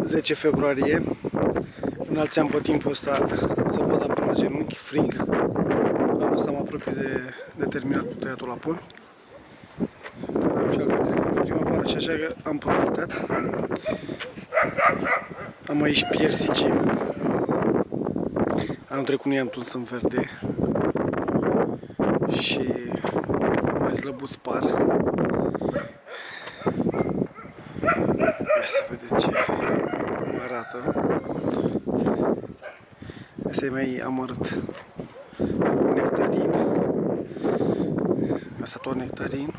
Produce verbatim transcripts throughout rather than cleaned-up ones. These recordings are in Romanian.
zece februarie. Înălțeam pe timpul ăsta zăpada până la genunchi, frig. Anul ăsta mă apropii de, de terminat cu tăiatul la pom. Și al trecut primăvară și așa că am profitat. Am aici piersici. Anul trecut nu i-am tuns în verde. Și mai slăbuți par. Ia să vedem ce arată. Asta e mai amărât. Nectarin. Asta tot nectarin.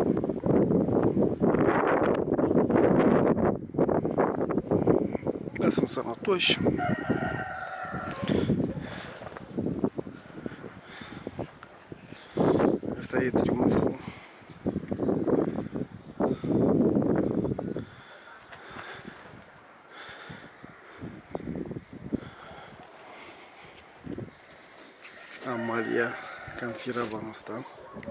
Dar sunt sănătoși. Asta e triumful. Amalia, cam firava anul ăsta.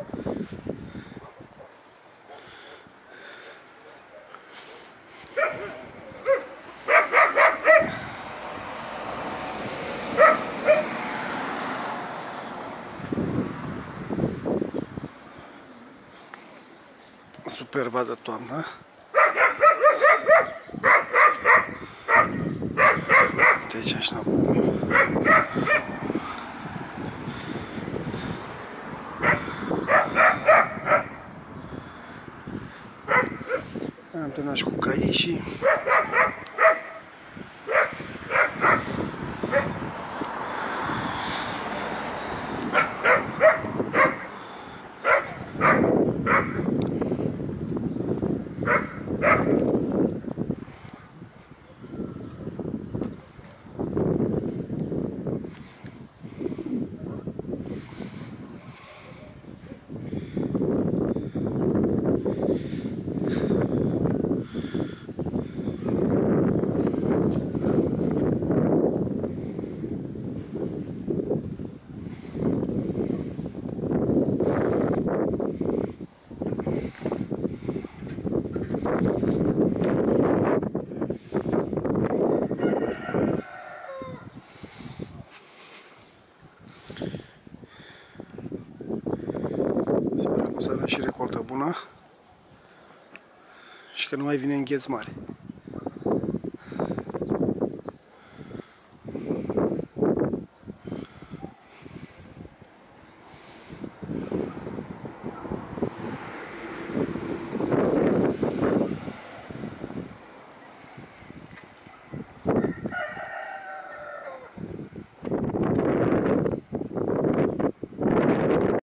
Superba de toamnă. Uite aici și înapoi. Am terminat și cu caișii. Sperăm să avem și recoltă bună și că nu mai vine îngheț mare.